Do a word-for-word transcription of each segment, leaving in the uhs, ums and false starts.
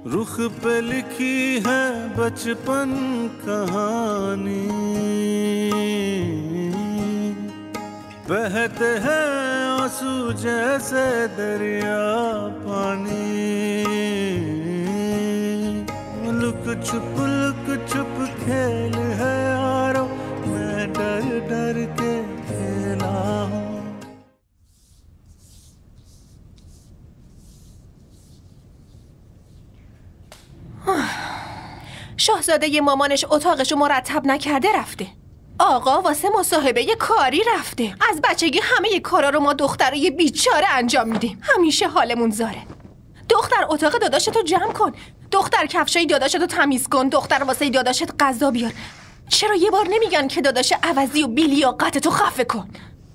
रुख पे लिखी है बचपन कहानी, बहते हैं आंसू जैसे दरिया पानी, लुक छुप लुक छुप खेल है यारो, मैं डर डर के खेला हूँ. شاهزاده ی مامانش اتاقشو مرتب نکرده رفته. آقا واسه مصاحبه ی کاری رفته. از بچگی همه ی کارا رو ما دخترای بیچاره انجام میدیم. همیشه حالمون زاره. دختر اتاق داداشتو جمع کن. دختر کفشای داداشتو تمیز کن. دختر واسه داداشت غذا بیار. چرا یه بار نمیگن که داداش عوضی و بی‌لیاقتتو خفه کن؟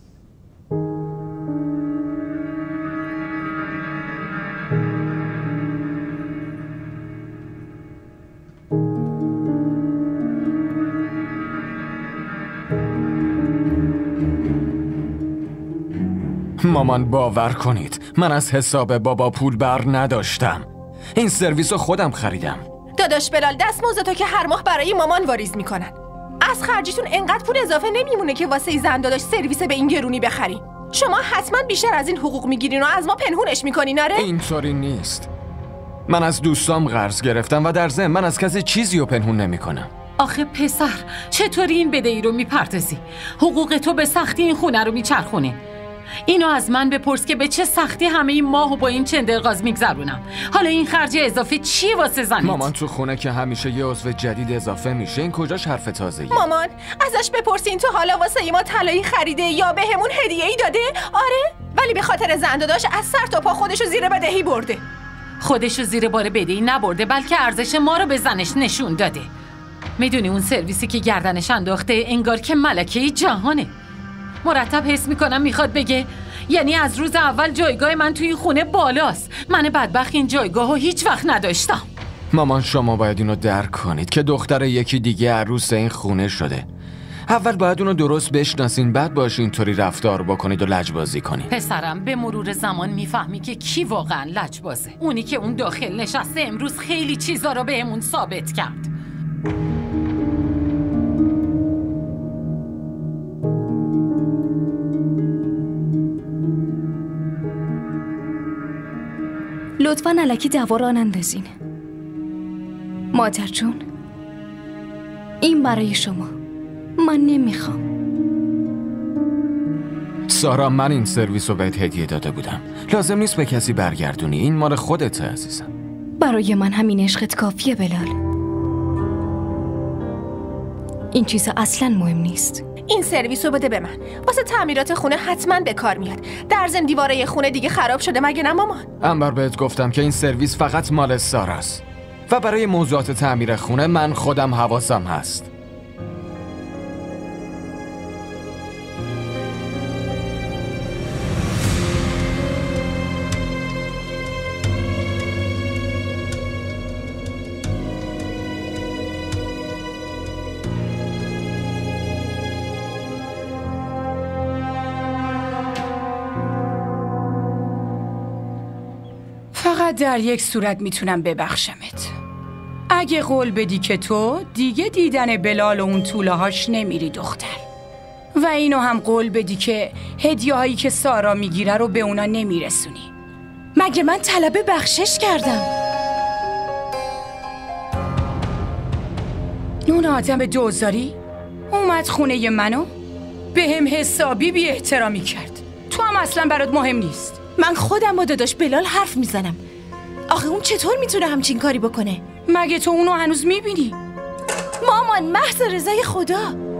مامان باور کنید من از حساب بابا پول بر نداشتم. این سرویس رو خودم خریدم. داداش بلال دستمزدتو که هر ماه برای مامان واریز میکنن. از خرجیتون انقدر پول اضافه نمیمونه که واسه زن داداش سرویس به این گرونی بخرین. شما حتما بیشتر از این حقوق میگیرین و از ما پنهونش میکنین. آره اینطوری نیست. من از دوستام قرض گرفتم و در ضمن من از کسی چیزی رو پنهون نمیکنم. آخه پسر چطوری این بدهی رو میپردازی؟ حقوق تو به سختی این خونه رو میچرخونه. اینو از من بپرس که به چه سختی همه این ماهو با این چندرغاز میگذرونم. حالا این خرج اضافه چیه واسه زنت؟ مامان تو خونه که همیشه یه عضو جدید اضافه میشه، این کجاش حرف تازه‌ایه؟ مامان ازش بپرسین تو حالا واسه ما طلایی خریده یا بهمون هدیه‌ای داده؟ آره ولی به خاطر زن داداش از سر تا پا خودشو زیر بدهی برده. خودشو زیر بار بدهی نبرده بلکه ارزش ما رو به زنش نشون داده. میدونی اون سرویسی که گردنش انداخته انگار که ملکه جهانه. مرتب حس میکنم میخواد بگه یعنی از روز اول جایگاه من توی خونه بالاست. من بدبخت این جایگاه رو هیچ وقت نداشتم. مامان شما باید اینو درک کنید که دختر یکی دیگه عروس این خونه شده. اول باید اونو درست بشناسین، بعد باش اینطوری رفتار بکنید و لجبازی کنید. پسرم به مرور زمان میفهمی که کی واقعا لجبازه. اونی که اون داخل نشسته امروز خیلی چیزا رو بهمون ثابت کرد. لطفاً الکی دعوا را نندازین. مادر جون این برای شما، من نمیخوام. سارا من این سرویس رو بهت هدیه داده بودم، لازم نیست به کسی برگردونی، این مال خودته عزیزم. برای من همین عشقت کافیه بلال. این چیز اصلاً مهم نیست. این سرویس رو بده به من. واسه تعمیرات خونه حتما به کار میاد. در ضمن دیواره خونه دیگه خراب شده مگه نه مامان؟ انبر بهت گفتم که این سرویس فقط مال ساراست و برای موضوعات تعمیر خونه من خودم حواسم هست. فقط در یک صورت میتونم ببخشمت. اگه قول بدی که تو دیگه دیدن بلال و اون طوله هاش نمیری دختر، و اینو هم قول بدی که هدیه هایی که سارا میگیره رو به اونا نمیرسونی. مگه من طلب بخشش کردم؟ اون آدم دوزاری اومد خونه منو به هم حسابی بی احترامی کرد. تو هم اصلا برات مهم نیست. من خودم با داداش بلال حرف میزنم. آخه اون چطور میتونه همچین کاری بکنه؟ مگه تو اونو هنوز میبینی؟ مامان محض رضای خدا.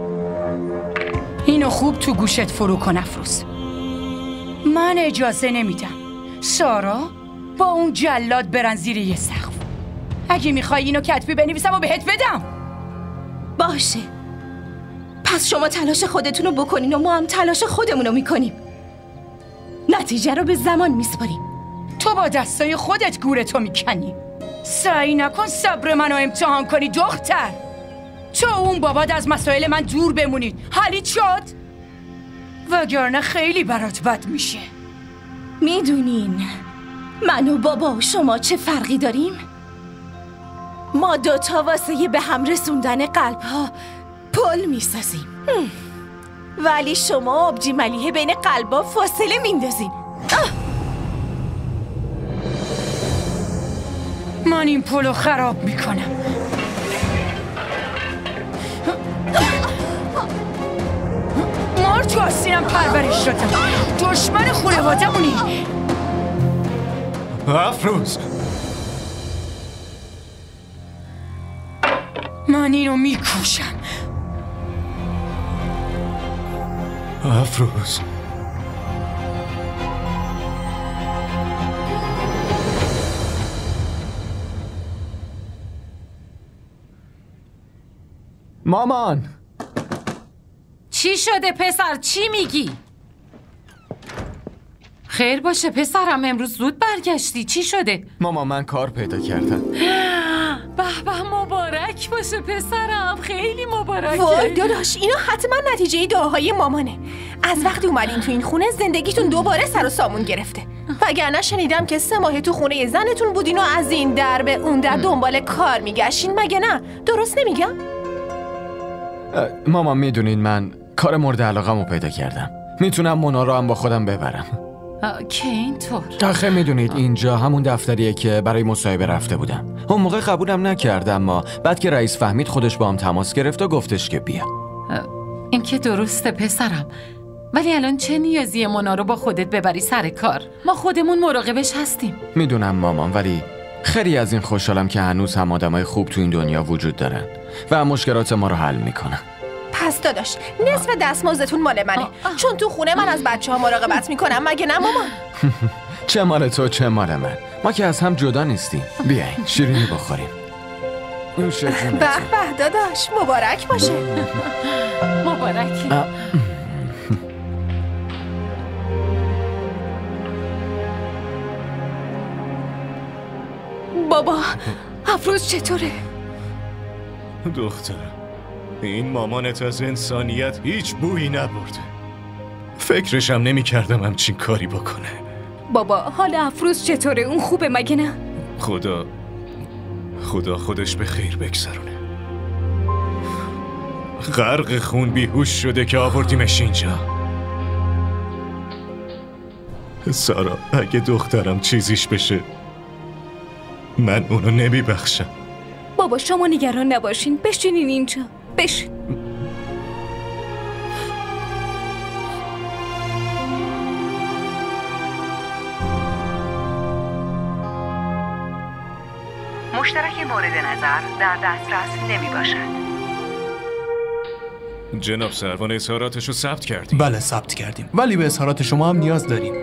اینو خوب تو گوشت فرو کن افروز. من اجازه نمیدم سارا با اون جلاد برن زیر یه سقف. اگه میخوای اینو کتبی بنویسم و بهت بدم. باشه، پس شما تلاش خودتونو بکنین و ما هم تلاش خودمونو میکنیم. نتیجه رو به زمان میسپاریم. تو با دستای خودت گورتو میکنی. سعی نکن صبر منو امتحان کنی دختر. تو اون بابات از مسائل من دور بمونید. حالی شد؟ وگرنه خیلی برات بد میشه. میدونین من و بابا و شما چه فرقی داریم؟ ما دوتا واسه به هم رسوندن قلب ها پل میسازیم، ولی شما آبجی ملیحه بین قلبا فاصله میندازین. من این پلو خراب میکنم. مار تو آستینم پرورش شدم، دشمن خانواده‌مونی. افروز، من اینو میکوشم. افروز، مامان چی شده پسر؟ چی میگی؟ خیر باشه پسرم، امروز زود برگشتی، چی شده؟ مامان من کار پیدا کردم. به به مبارک باشه پسرم، خیلی مبارکه. وای داداش، اینا حتما نتیجه دعاهای مامانه. از وقتی اومدین تو این خونه زندگیتون دوباره سر و سامون گرفته. وگرنه شنیدم که سه ماه تو خونه زنتون بودین و از این در به اون در دنبال کار میگشتین، مگه نه؟ درست نمیگم؟ مامان میدونین من کار مورد علاقه‌مو پیدا کردم، میتونم مونا رو هم با خودم ببرم. که اینطور؟ آخه میدونید اینجا همون دفتریه که برای مصاحبه رفته بودم. اون موقع قبولم نکردم، اما بعد که رئیس فهمید خودش با هم تماس گرفت و گفتش که بیا. این که درسته پسرم، ولی الان چه نیازیه مونا رو با خودت ببری سر کار؟ ما خودمون مراقبش هستیم. میدونم مامان، ولی خیلی از این خوشحالم که هنوز هم آدمای خوب تو این دنیا وجود دارن و مشکلات ما رو حل میکنن. پس داداش نصف دستمزدتون مال منه، چون تو خونه من از بچه ها مراقبت میکنم، مگه نه مامان؟ چه مال تو چه مال من، ما که از هم جدا نیستیم. بیاین شیرینی بخوریم. نوش جونتون. به به داداش، مبارک باشه. مبارکی. بابا افروز چطوره؟ دخترم، این مامانت از انسانیت هیچ بویی نبرده. فکرشم نمی کردم همچین کاری بکنه. بابا حال افروز چطوره؟ اون خوبه مگه نه؟ خدا خدا خودش به خیر بگذرونه. غرق خون بیهوش شده که آوردیمش اینجا. سارا، اگه دخترم چیزیش بشه من اونو نمی بخشم. بابا شما نگران نباشین، بشینین اینجا، بشین. مشترک مورد نظر در دسترس نمی باشد. جناب سروان اظهاراتشو ثبت کردیم؟ بله ثبت کردیم، ولی به اظهارات شما هم نیاز داریم.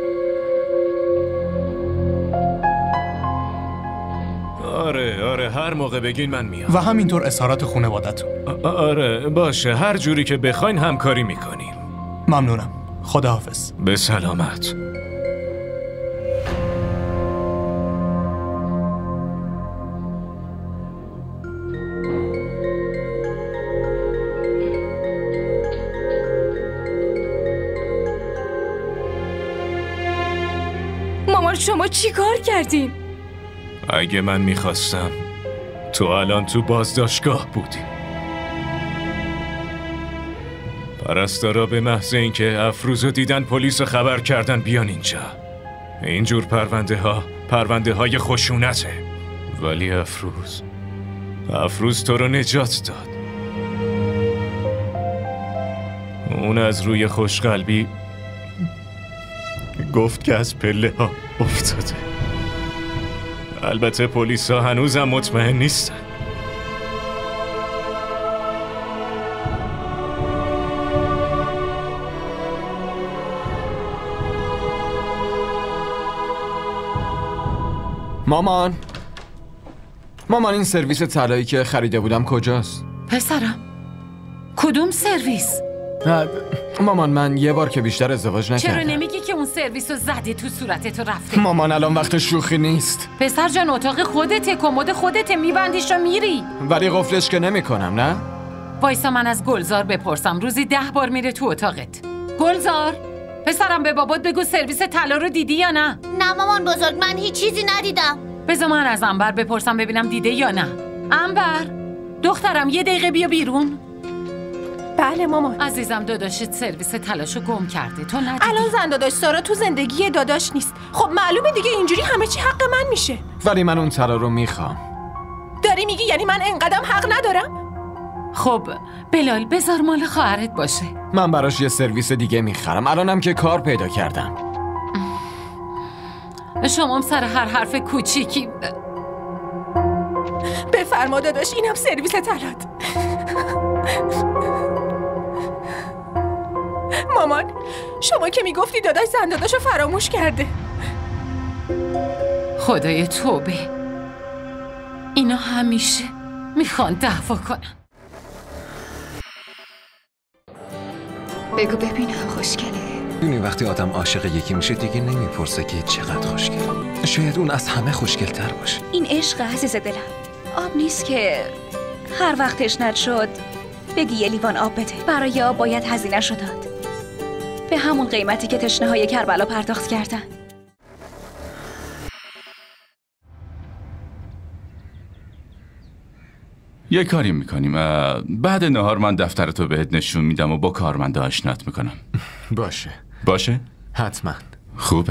آره آره هر موقع بگین من میام. و همینطور اظهارات خانواده‌تون. آره باشه، هر جوری که بخواین همکاری میکنیم. ممنونم، خداحافظ. به سلامت. مامان شما چی کار کردین؟ اگه من میخواستم تو الان تو بازداشتگاه بودی. پرستارا به محض اینکه افروزو دیدن پلیس خبر کردن بیان اینجا. اینجور پرونده ها پرونده های خشونته. ولی افروز افروز تو رو نجات داد. اون از روی خوشقلبی گفت که از پله ها افتاده. البته پلیس ها هنوزم مطمئن نیستن. مامان مامان این سرویس طلایی که خریده بودم کجاست؟ پسرم کدوم سرویس؟ مامان من یه بار که بیشتر ازدواج نکردم. چرا نمیگی که اون سرویس رو زدی تو صورتت و رفته؟ مامان الان وقت شوخی نیست. پسر جان اتاق خودته، کمد خودته، میبندیش و میری. ولی قفلش که نمی کنم نه؟ وایسا من از گلزار بپرسم، روزی ده بار میره تو اتاقت. گلزار پسرم به بابات بگو سرویس طلا رو دیدی یا نه؟ نه مامان بزرگ، من هیچ چیزی ندیدم. بذار من از انبر بپرسم ببینم دیده یا نه. انبر دخترم یه دقیقه بیا بیرون. بله مامان. عزیزم داداشت سرویس طلاشو گم کرده، تو ندیدی؟ الان زن داداش سارا تو زندگی داداش نیست. خب معلومه دیگه اینجوری همه چی حق من میشه. ولی من اون طلا رو میخوام. داری میگی یعنی من انقدرم حق ندارم؟ خب بلال بذار مال خواهرت باشه. من براش یه سرویس دیگه میخرم. الانم که کار پیدا کردم. شما سر هر حرف کوچیکی بفرما داداش، اینم سرویس طلات. مامان شما که میگفتی داداش زن داداشو فراموش کرده. خدای توبه، اینا همیشه میخوان دعوا کنن. بگو ببینم خوشگله. دونی وقتی آدم عاشق یکی میشه دیگه نمیپرسه که چقدر خوشگله. شاید اون از همه خوشگل‌تر باشه. این عشق عزیز دلم، آب نیست که هر وقت تشنت شد بگی یه لیوان آب بده. برای آب باید هزینه‌شو داد، به همون قیمتی که تشنه های کربلا پرداخت کردن. یه کاری میکنیم، بعد نهار من دفترتو بهت نشون میدم و با کارمنده آشنات میکنم. باشه باشه؟ حتما. خوبه.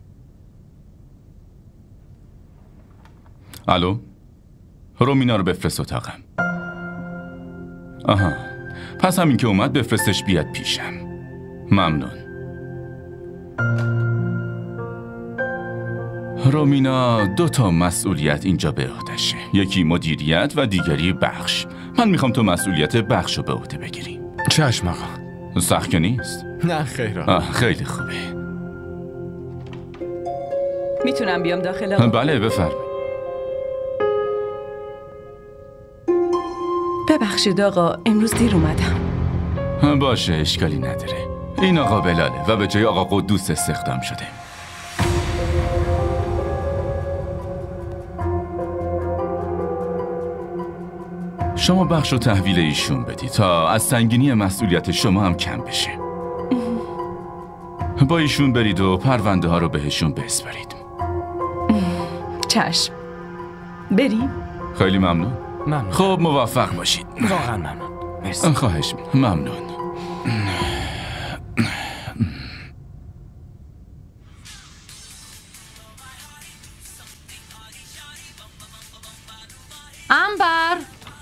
الو؟ رومینا رو بفرست اتاقم. آها، پس همین که اومد بفرستش بیاد پیشم. ممنون. رومینا دو تا مسئولیت اینجا به عهده‌شه، یکی مدیریت و دیگری بخش. من میخوام تو مسئولیت بخش رو به عهده بگیری. چشم آقا. سخت که نیست؟ نه خیر آقا. خیلی خوبه. میتونم بیام داخل آقا؟ بله بفرمایید. ببخشید آقا، امروز دیر اومدم. باشه اشکالی نداره. این آقا بلاله و به جای آقا قدوس استخدام شده. شما بخش رو تحویل ایشون بدی تا از سنگینی مسئولیت شما هم کم بشه. با ایشون برید و پرونده ها رو بهشون بسپارید. چشم. بریم؟ خیلی ممنون. ممنون. خب موفق باشید. واقعا ممنون. مرسی. خواهش ممنون. انبر،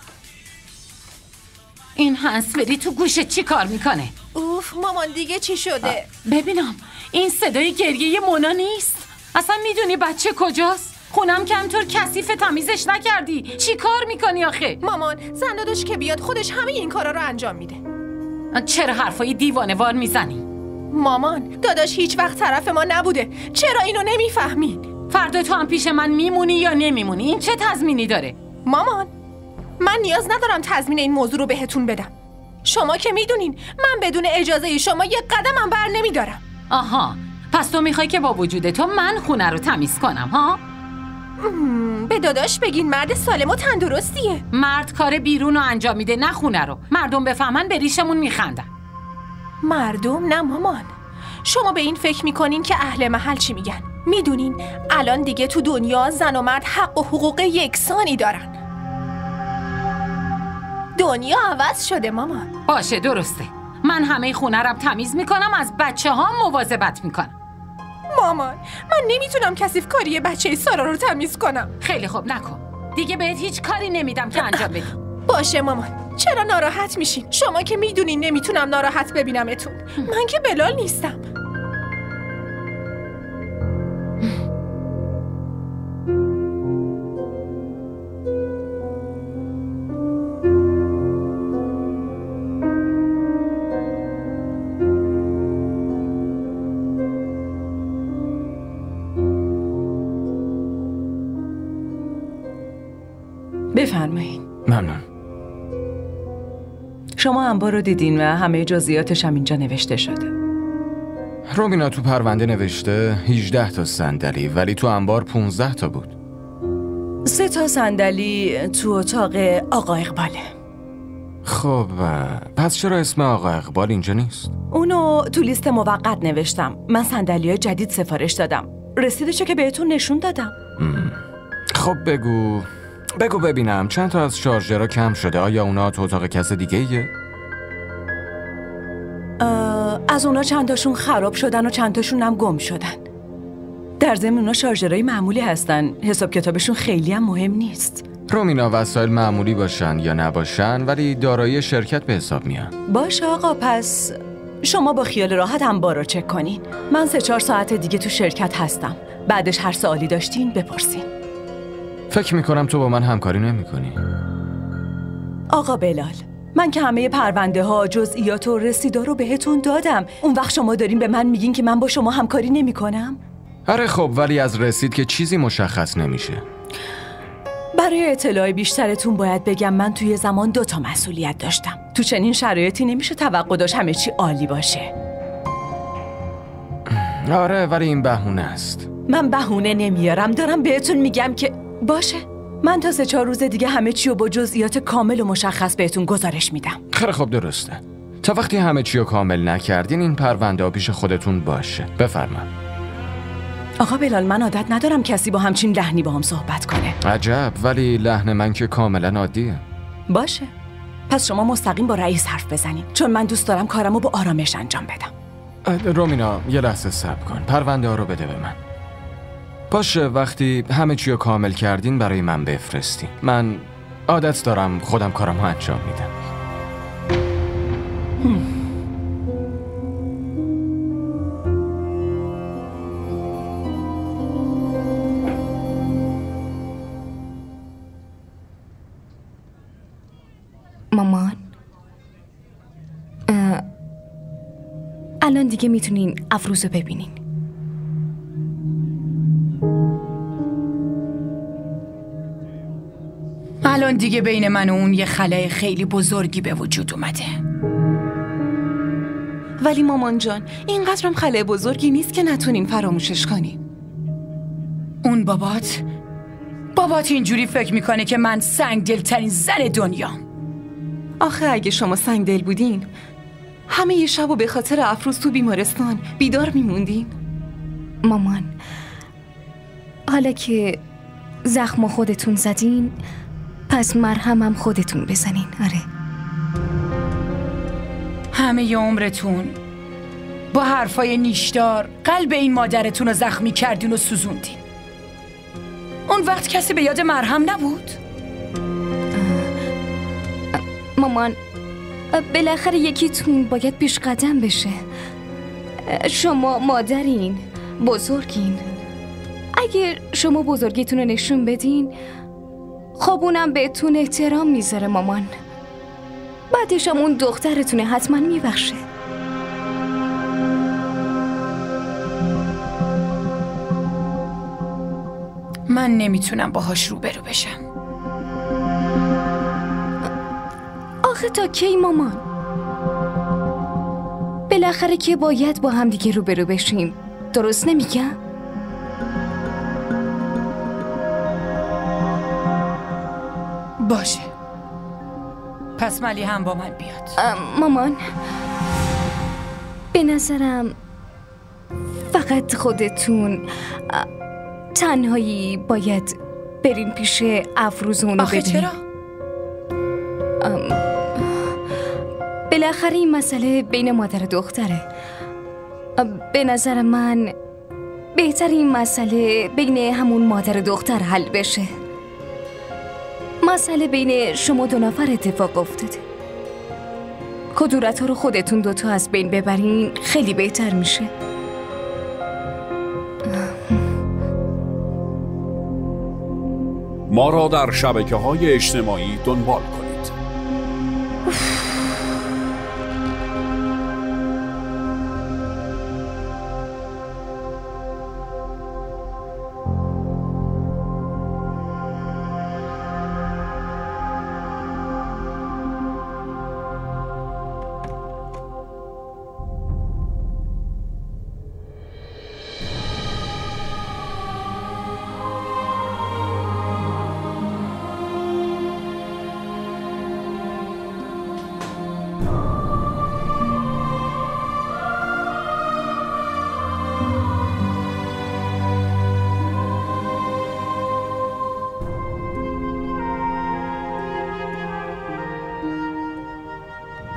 این هنسفری تو گوشت چی کار میکنه؟ اوف مامان دیگه چی شده؟ ببینم این صدای گریه مونا نیست. اصلا میدونی بچه کجاست؟ خونم کمطور کثیف، تمیزش نکردی. چی کار میکنی آخه؟ مامان زن داداش که بیاد خودش همه این کارا رو انجام میده. چرا حرفای دیوانه وار میزنی؟ مامان داداش هیچ وقت طرف ما نبوده، چرا اینو نمیفهمین؟ فردا تو هم پیش من میمونی یا نمیمونی؟ این چه تضمینی داره؟ مامان من نیاز ندارم تضمین این موضوع رو بهتون بدم. شما که میدونین من بدون اجازه شما یک قدمم بر نمیدارم. آها، پس تو میخوای که با وجود تو من خونه رو تمیز کنم ها؟ به داداش بگین مرد سالم و تندرستیه. مرد کار بیرون رو انجام میده نه خونه رو. مردم بفهمن به ریشمون میخندن. مردم؟ نه مامان، شما به این فکر میکنین که اهل محل چی میگن. میدونین الان دیگه تو دنیا زن و مرد حق و حقوق یکسانی دارن. دنیا عوض شده مامان. باشه درسته، من همه خونه رم تمیز میکنم، از بچه ها مواظبت میکنم. مامان من نمیتونم کثیف کاری بچه سارا رو تمیز کنم. خیلی خوب نکن دیگه، بهت هیچ کاری نمیدم که انجام بدی. باشه مامان، چرا ناراحت میشین؟ شما که میدونین نمیتونم ناراحت ببینمتون. من که بلال نیستم. بفرمایید. ممنون. شما انبار رو دیدین و همه جزئیاتش هم اینجا نوشته شده. رومینا تو پرونده نوشته هجده تا صندلی، ولی تو انبار پانزده تا بود. سه تا صندلی تو اتاق آقا اقباله. خب پس چرا اسم آقا اقبال اینجا نیست؟ اونو تو لیست موقت نوشتم. من صندلی‌های جدید سفارش دادم. رسیدشو که بهتون نشون دادم. خب بگو بگو ببینم چند تا از شارژرها کم شده؟ آیا اونا تو اتاق کس دیگه ایه؟ از اونا چند تاشون خراب شدن و چند تاشون هم گم شدن. در ضمن اونا شارژرهای معمولی هستن. حساب کتابشون خیلی هم مهم نیست. رومینا وسایل معمولی باشن یا نباشن ولی دارایی شرکت به حساب میان. باشه آقا، پس شما با خیال راحت هم بارو چک کنین. من سه چهار ساعت دیگه تو شرکت هستم. بعدش هر سوالی داشتین بپرسین. فکر میکنم تو با من همکاری نمیکنی. آقا بلال، من که همه پرونده ها، جزئیات و رسیدا رو بهتون دادم. اون وقت شما دارین به من میگین که من با شما همکاری نمیکنم؟ آره خب، ولی از رسید که چیزی مشخص نمیشه. برای اطلاع بیشترتون باید بگم من توی زمان دو تا مسئولیت داشتم. تو چنین شرایطی نمیشه توقع داشت همه چی عالی باشه. آره ولی این بهونه است. من بهونه نمیارم، دارم بهتون میگم که باشه. من تا سه چهار روز دیگه همه چی رو با جزئیات کامل و مشخص بهتون گزارش میدم. خیلی خب، درسته. تا وقتی همه چی رو کامل نکردین این پرونده ها پیش خودتون باشه. بفرمایید. آقا بلال، من عادت ندارم کسی با همچین لحنی با هم صحبت کنه. عجب، ولی لحن من که کاملا عادیه. باشه، پس شما مستقیم با رئیس حرف بزنین، چون من دوست دارم کارمو با آرامش انجام بدم. رومینا یه لحظه صبر کن، پرونده ها رو بده به من. باشه، وقتی همه چی رو کامل کردین برای من بفرستین. من عادت دارم خودم کارمو انجام میدم. مامان، الان دیگه میتونین افروز رو ببینین. الان دیگه بین من و اون یه خلای خیلی بزرگی به وجود اومده. ولی مامان جان، اینقدرم خلای بزرگی نیست که نتونیم فراموشش کنیم. اون بابات بابات اینجوری فکر میکنه که من سنگدلترین زن دنیام. آخه اگه شما سنگدل بودین همه یه شب و به خاطر افروز تو بیمارستان بیدار میموندین. مامان، حالا که زخم خودتون زدین پس مرهم هم خودتون بزنین. آره، همه ی عمرتون با حرفای نیشدار قلب این مادرتون رو زخمی کردین و سوزوندین. اون وقت کسی به یاد مرهم نبود؟ مامان، بالاخره یکیتون باید پیش قدم بشه. شما مادرین، بزرگین. اگر شما بزرگیتون رو نشون بدین خب اونم بهتون احترام میذاره مامان. بعدش هم اون دخترتونه حتما میبخشه. من نمیتونم باهاش روبرو بشم. آخه تا کی مامان؟ بالاخره که باید با هم دیگه روبرو بشیم. درست نمیگم؟ باشه، پس ملی هم با من بیاد. مامان، به نظرم فقط خودتون تنهایی باید برین پیش افروز اونو آخه ببینین. چرا؟ بالاخره این مسئله بین مادر و دختره. به نظر من بهتر این مسئله بین همون مادر و دختر حل بشه. مسئله بین شما دو نفر اتفاق افتاده. کدورت ها رو خودتون دوتا از بین ببرین خیلی بهتر میشه. ما را در شبکه‌های اجتماعی دنبال کنید.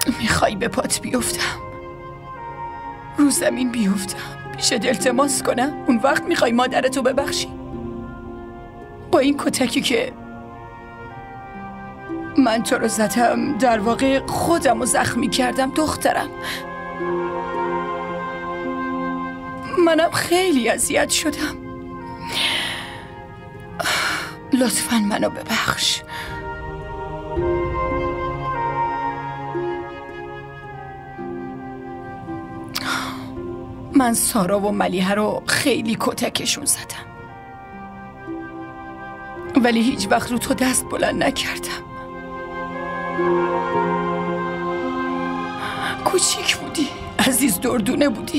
میخوای به پات بیفتم، رو زمین بیفتم، پیشت التماس کنم، اون وقت میخوای مادرتو ببخشی؟ با این کتکی که من تو رو زدم، در واقع خودم رو زخمی کردم دخترم. منم خیلی اذیت شدم. لطفاً منو ببخش. من سارا و ملیحه رو خیلی کتکشون زدم، ولی هیچ وقت رو تو دست بلند نکردم. کوچیک بودی، عزیز دردونه بودی.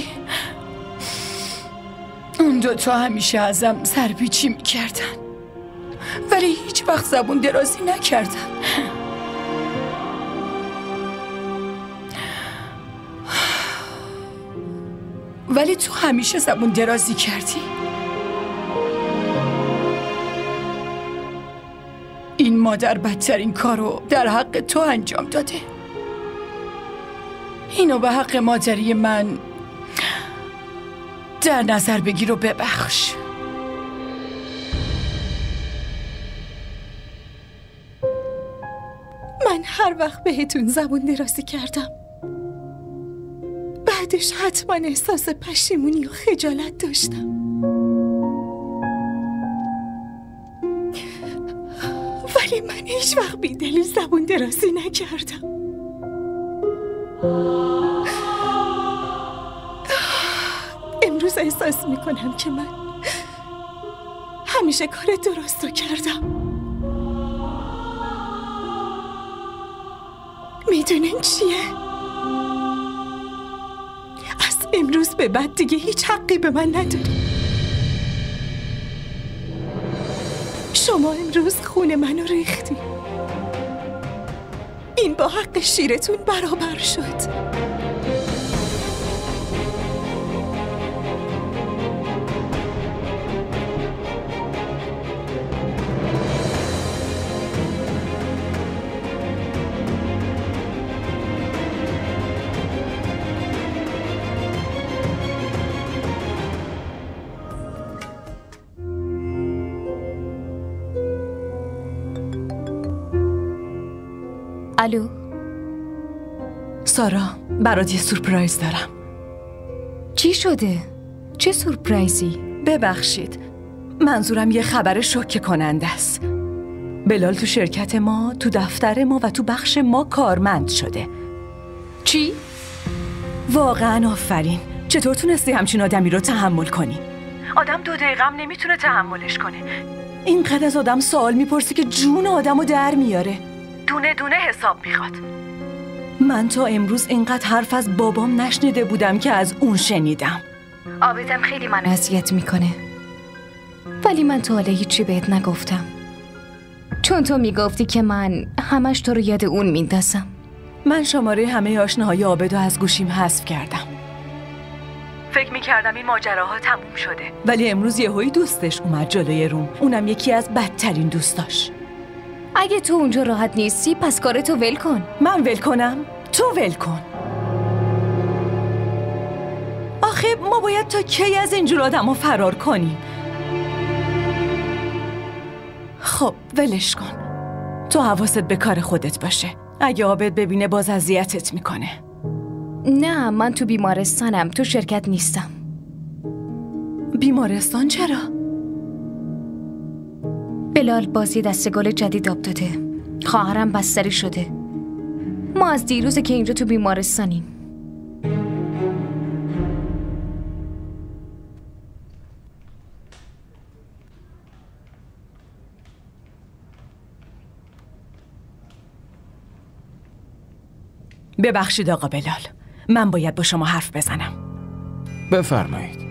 اون دوتا همیشه ازم سرپیچی میکردن، ولی هیچ وقت زبون درازی نکردن. ولی تو همیشه زبون درازی کردی. این مادر بدترین کارو در حق تو انجام داده. اینو به حق مادری من در نظر بگیر و ببخش. من هر وقت بهتون زبون درازی کردم، بعدش حتما احساس پشیمونی و خجالت داشتم. ولی من هیچ وقت بی دلیل زبون درازی نکردم. امروز احساس میکنم که من همیشه کار درست رو کردم. میدونین چیه؟ از امروز به بعد دیگه هیچ حقی به من نداری. شما امروز خون منو ریختی. این با حق شیرتون برابر شد. الو سارا، برات یه سورپرایز دارم. چی شده؟ چه سورپرایزی؟ ببخشید، منظورم یه خبر شوکه کننده است. بلال تو شرکت ما، تو دفتر ما و تو بخش ما کارمند شده. چی؟ واقعا آفرین. چطور تونستی همچین آدمی رو تحمل کنی؟ آدم دو دقیقه هم نمیتونه تحملش کنه. اینقدر از آدم سوال میپرسی که جون آدم رو در میاره. دونه دونه حساب میخواد. من تا امروز اینقدر حرف از بابام نشنیده بودم که از اون شنیدم. عابدم خیلی من اذیت میکنه، ولی من تا حالا هیچی بهت نگفتم، چون تو میگفتی که من همش تو رو یاد اون میندازم. من شماره همه آشناهای عابدو از گوشیم حذف کردم. فکر میکردم این ماجراها تموم شده، ولی امروز یهویی دوستش اومد جلوی روم، اونم یکی از بدترین دوستاش. اگه تو اونجا راحت نیستی پس کارتو ول کن. من ول کنم؟ تو ول کن. آخه ما باید تا کی از اینجور آدمو فرار کنیم؟ خب ولش کن. تو حواست به کار خودت باشه. اگه عابد ببینه باز اذیتت میکنه. نه، من تو بیمارستانم، تو شرکت نیستم. بیمارستان چرا؟ بلال بازی دسته گل جدید آب داده. خواهرم بستری شده. ما از دیروزه که اینجا تو بیمارستانیم. ببخشید آقا بلال، من باید با شما حرف بزنم. بفرمایید.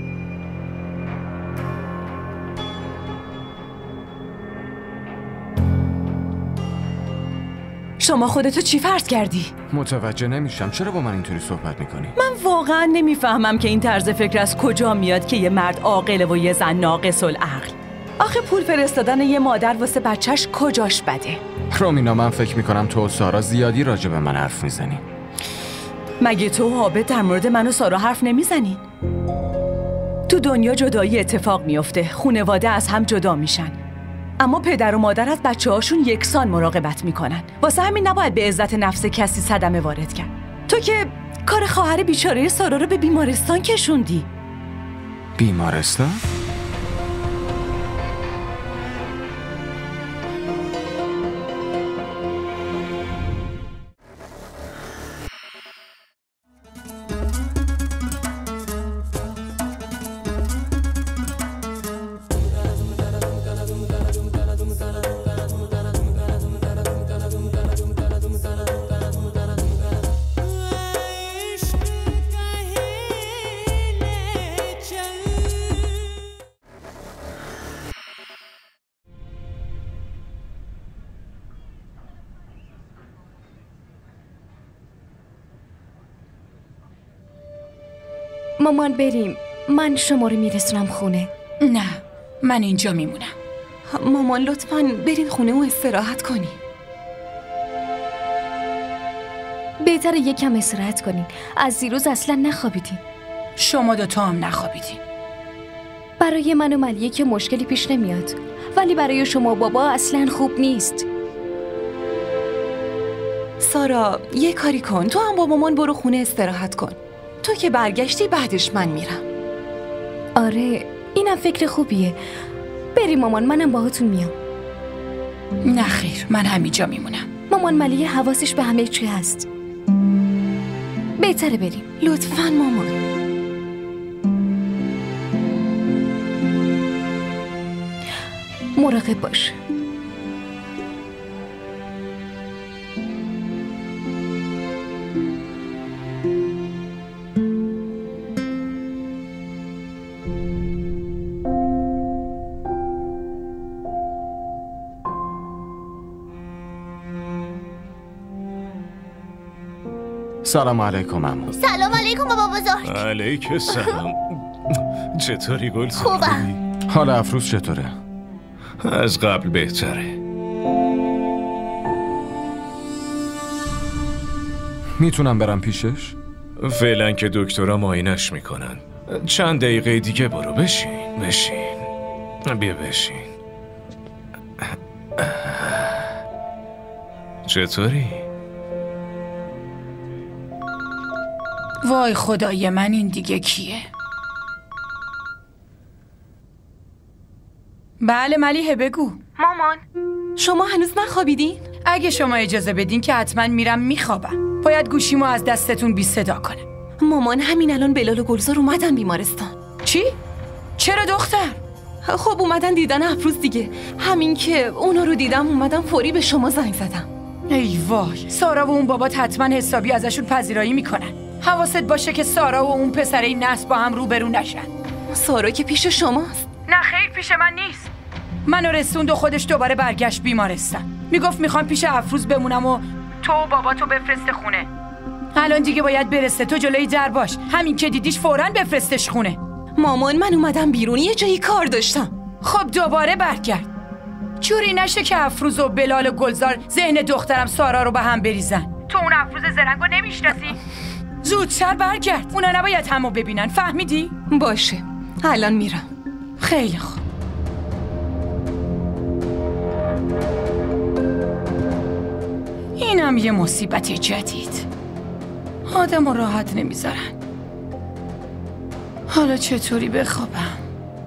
شما خودتو چی فرض کردی؟ متوجه نمیشم چرا با من اینطوری صحبت میکنی؟ من واقعا نمیفهمم که این طرز فکر از کجا میاد که یه مرد عاقل و یه زن ناقص العقل. آخه پول فرستادن یه مادر واسه بچهش کجاش بده؟ رومینا، من فکر میکنم تو و سارا زیادی راجع به من حرف میزنین. مگه تو و عابد در مورد من و سارا حرف نمیزنین؟ تو دنیا جدایی اتفاق میفته، خونواده از هم جدا میشن، اما پدر و مادر از بچه هاشون یکسان مراقبت میکنن. واسه همین نباید به عزت نفس کسی صدمه وارد کرد. تو که کار خواهر بیچاره سارا رو به بیمارستان کشوندی. بیمارستان؟ مامان بریم، من شما رو میرسونم خونه. نه، من اینجا میمونم. مامان لطفاً برید خونه و استراحت کنی. بهتره یکم استراحت کنین. از دیروز اصلا نخوابیدین. شما دوتا هم نخوابیدین. برای من و ملیه که مشکلی پیش نمیاد، ولی برای شما بابا اصلا خوب نیست. سارا یه کاری کن، تو هم با مامان برو خونه استراحت کن. تو که برگشتی بعدش من میرم. آره اینم فکر خوبیه. بریم مامان، منم باهاتون میام. نه خیر، من همینجا میمونم. مامان ملیه حواسش به همه چی هست. بهتره بریم. لطفاً مامان. مراقب باش. سلام علیکم عمو. سلام علیکم بابا بزرگ. علیک سلام. چطوری گل؟ خوبم. حال افروز چطوره؟ از قبل بهتره. میتونم برم پیشش؟ فعلا که دکترها معاینش میکنن. چند دقیقه دیگه برو. بشین بشین بیا بشین. چطوری؟ وای خدای من، این دیگه کیه؟ بله ملیحه بگو. مامان شما هنوز نخوابیدین؟ اگه شما اجازه بدین که حتما میرم میخوابم. باید گوشیمو از دستتون بی صدا کنم. مامان همین الان بلال و گلزار اومدن بیمارستان. چی؟ چرا دختر؟ خب اومدن دیدن افروز دیگه. همین که اونا رو دیدم اومدم فوری به شما زنگ زدم. ای وای، سارا و اون بابات حتما حسابی ازشون پذیرایی میکنن. حواست باشه که سارا و اون پسره نصب با هم روبرو نشن. سارا که پیش شماست. نه خیر، پیش من نیست. منو رسوند و خودش دوباره برگشت بیمارستان. میگفت میخوام پیش افروز بمونم و تو و باباتو بفرسته خونه. الان دیگه باید برسه، تو جلوی در باش. همین که دیدیش فوراً بفرستش خونه. مامان من اومدم بیرون، یه جایی کار داشتم. خب دوباره برگرد. جوری نشه که افروز و بلال و گلزار ذهن دخترم سارا رو به هم بریزن. تو اون افروز زرنگو نمیشناسی؟ زودتر برگرد. اونا نباید همو ببینن، فهمیدی؟ باشه الان میرم. خیلی خوب. اینم یه مصیبت جدید. آدمو راحت نمیذارن. حالا چطوری بخوابم؟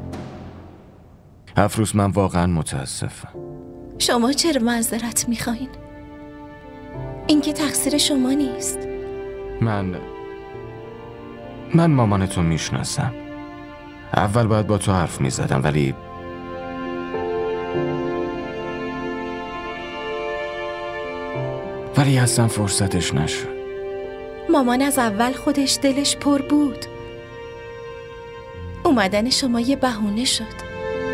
افروز من واقعا متاسفم. شما چرا معذرت میخواین؟ این که تقصیر شما نیست. من من مامانتو میشناسم. اول باید با تو حرف میزدم ولی ولی اصلا فرصتش نشد. مامان از اول خودش دلش پر بود. اومدن شما یه بهونه شد.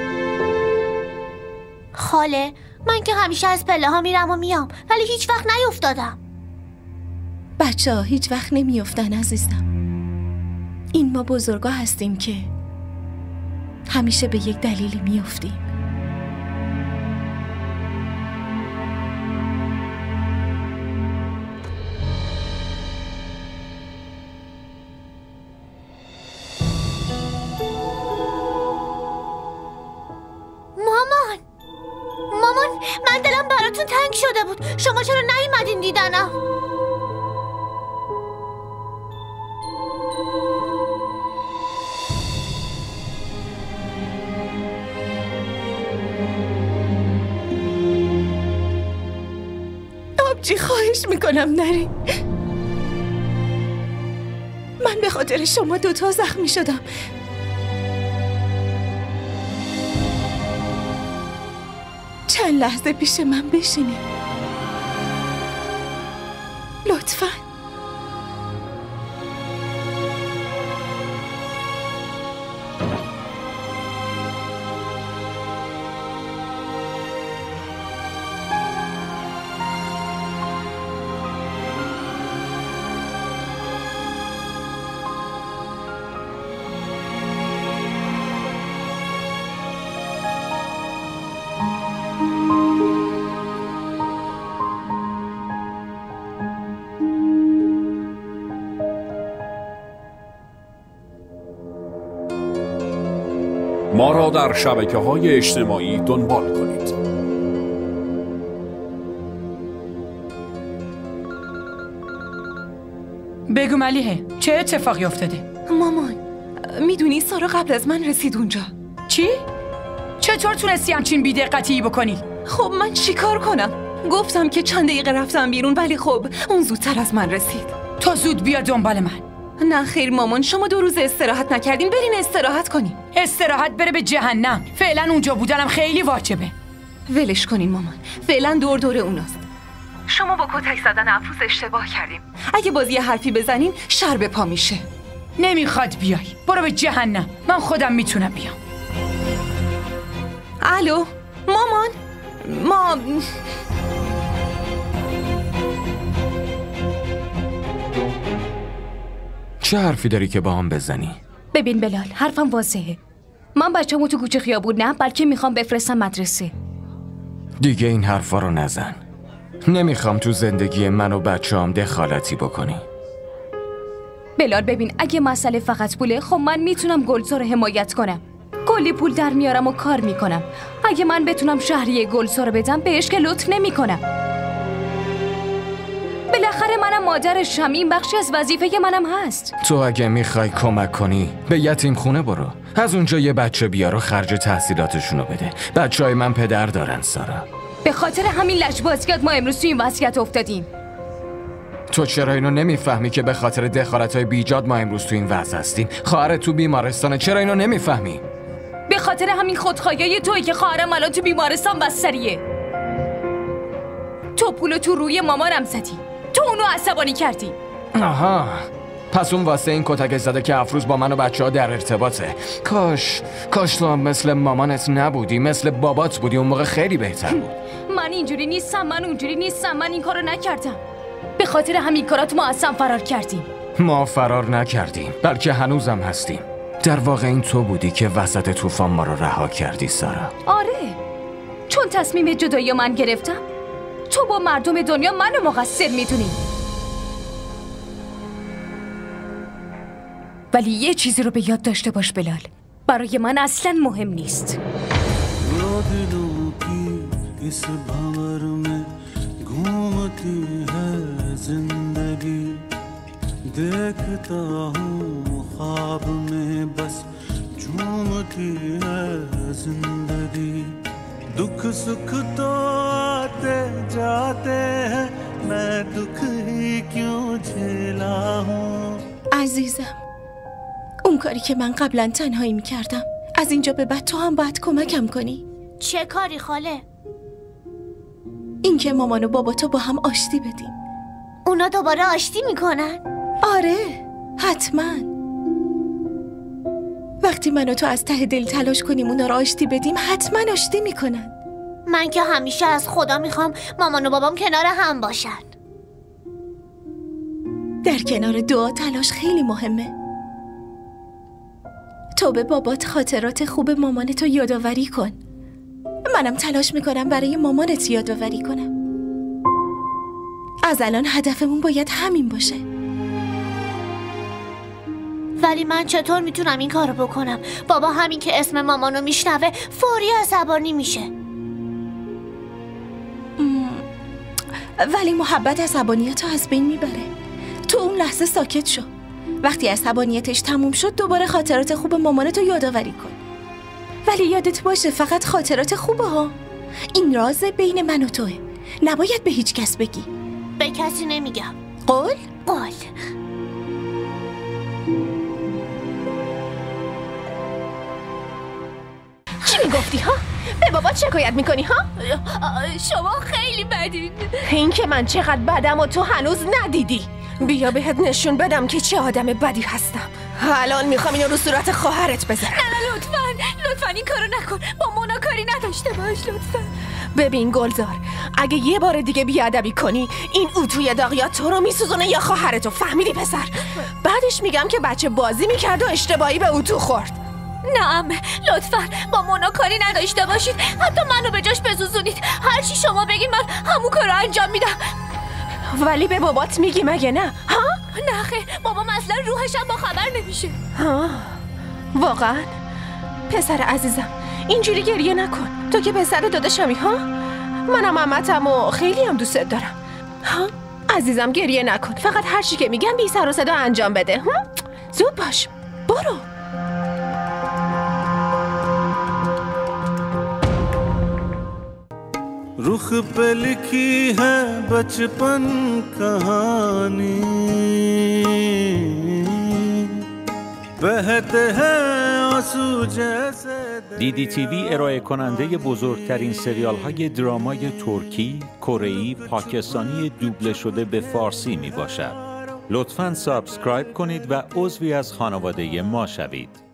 خاله من که همیشه از پله ها میرم و میام ولی هیچ وقت نیفتادم. بچه ها هیچ وقت نمیافتن عزیزم. این ما بزرگا هستیم که همیشه به یک دلیلی میافتیم. من دلم براتون تنگ شده بود. شما چرا نیومدین دیدنم؟ آبجی خواهش میکنم نری. من به خاطر شما دوتا زخمی شدم. چند لحظه پیش من بشینید لطفاً. ما را در شبکه‌های اجتماعی دنبال کنید. بگو ملیحه، چه اتفاقی افتاده؟ مامان، میدونی سارا قبل از من رسید اونجا. چی؟ چطور تونستی همچین بی‌دقتی بکنی؟ خب من چیکار کنم؟ گفتم که چند دقیقه رفتم بیرون، ولی خب اون زودتر از من رسید. تو زود بیا دنبال من. نه خیر مامان، شما دو روز استراحت نکردین، برین استراحت کنین. استراحت بره به جهنم. فعلا اونجا بودنم خیلی واجبه. ولش کنین مامان، فعلا دور دور اوناست. شما با کتک زدن افروز اشتباه کردیم. اگه باز یه حرفی بزنین شر به پا میشه. نمیخواد بیای، برو به جهنم. من خودم میتونم بیام. الو مامان، ما چه حرفی داری که با هم بزنی؟ ببین بلال، حرفم واضحه. من بچه‌مو تو کوچه خیابون نه، بلکه میخوام بفرستم مدرسه. دیگه این حرفا رو نزن. نمیخوام تو زندگی من و بچه‌ام دخالتی بکنی. بلال ببین، اگه مسئله فقط پوله، خب من میتونم گلزار رو حمایت کنم. کلی پول در میارم و کار میکنم. اگه من بتونم شهریه گلزار رو بدم، بهش که لطف نمیکنم. بالاخره منم مادرشم، این بخشی از وظیفه منم هست. تو اگه میخوای کمک کنی به یتیم خونه برو، از اونجا یه بچه بیار و خرج تحصیلاتشونو بده. بچه های من پدر دارن سارا. به خاطر همین لجبازیات ما امروز تو این وضعیت افتادیم. تو چرا اینو نمیفهمی که به خاطر دخالت‌های بیجاد ما امروز تو این وضع هستیم؟ خواهرت تو بیمارستانه، چرا اینو نمیفهمی؟ به خاطر همین خودخواهی تویی که خواهرم الان تو بیمارستان بستریه. تو پولو تو روی مامانم زدی، تو اونو عصبانی کردی. آها، پس اون واسه این کتک زده که افروز با من و بچه ها در ارتباطه. کاش کاش تو هم مثل مامانت نبودی، مثل بابات بودی، اون موقع خیلی بهتر بود. من اینجوری نیستم، من اونجوری نیستم، من این کارو نکردم. به خاطر همین کارات ما اصلا فرار کردیم. ما فرار نکردیم، بلکه هنوزم هستیم. در واقع این تو بودی که وسط طوفان ما رو رها کردی سارا. آره، چون تصمیم جدایی من گرفتم، تو با مردم دنیا منو مقصر میدونی. ولی یه چیزی رو به یاد داشته باش بلال، برای من اصلا مهم نیست. देखता हूँ ख्वाब में बस झूमती है जिंदगी दुख सुख तो आते जाते हैं मैं दुख ही क्यों झेला हूँ عزیزم، اون کاری که من قبلا تنهایی میکردم، از اینجا به بعد تو هم باید کمکم کنی. چه کاری خاله؟ این که مامان و بابا تو با هم آشتی بدیم. اونا دوباره آشتی میکنن؟ آره، حتما. وقتی من و تو از ته دل تلاش کنیم اونا رو آشتی بدیم، حتما آشتی میکنن. من که همیشه از خدا میخوام مامان و بابام کنار هم باشن. در کنار دعا تلاش خیلی مهمه. تو به بابات خاطرات خوب مامانتو یادآوری کن. منم تلاش میکنم برای مامانت یادآوری کنم. از الان هدفمون باید همین باشه. ولی من چطور میتونم این کارو بکنم؟ بابا همین که اسم مامانو میشنوه فوری عصبانی میشه. ولی محبت عصبانیت رو از بین میبره. تو اون لحظه ساکت شو. وقتی عصبانیتش تموم شد دوباره خاطرات خوب مامانتو یادآوری کن. ولی یادت باشه فقط خاطرات خوبه ها. این راز بین من و توه. نباید به هیچ کس بگی. به کسی نمیگم. قول؟ قول. چی میگفتی ها؟ به بابا شکایت میکنی ها؟ شما خیلی بدین. این که من چقدر بدم و تو هنوز ندیدی. بیا بهت نشون بدم که چه آدم بدی هستم. الان میخوام اینو رو صورت خواهرت بذارم. نه نه لطفاً لطفاً این کارو نکن. با مونا کاری نداشته باش لطفاً. ببین گلزار، اگه یه بار دیگه بیادبی کنی این اتوی داغ یا تو رو میسوزونه یا خواهرتو. فهمیدی پسر؟ بعدش میگم که بچه بازی میکرد و اشتباهی به اتو خورد. نعم لطفاً با مونا کاری نداشته باشید. حتی منو به جاش بسوزونید. هر چی شما بگین من همون کارو انجام میدم. ولی به بابات میگی مگه نه؟ ها؟ نه خیر، بابام اصلا روحش هم با خبر نمیشه. ها؟ واقعا؟ پسر عزیزم اینجوری گریه نکن. تو که پسر داداشمی ها؟ منم عمتم و خیلی هم دوست دارم. ها؟ عزیزم گریه نکن. فقط هر چی که میگم بی سر و صدا انجام بده. ها؟ زود باش. برو. रुख पे लिखी है बचपन कहानी बहते हैं आंसू जैसे دی دی تی وی ارائه کننده بزرگترین سریال های درامای ترکی، کره‌ای، پاکستانی دوبله شده به فارسی می باشد. لطفاً سابسکرایب کنید و عضوی از خانواده ما شوید.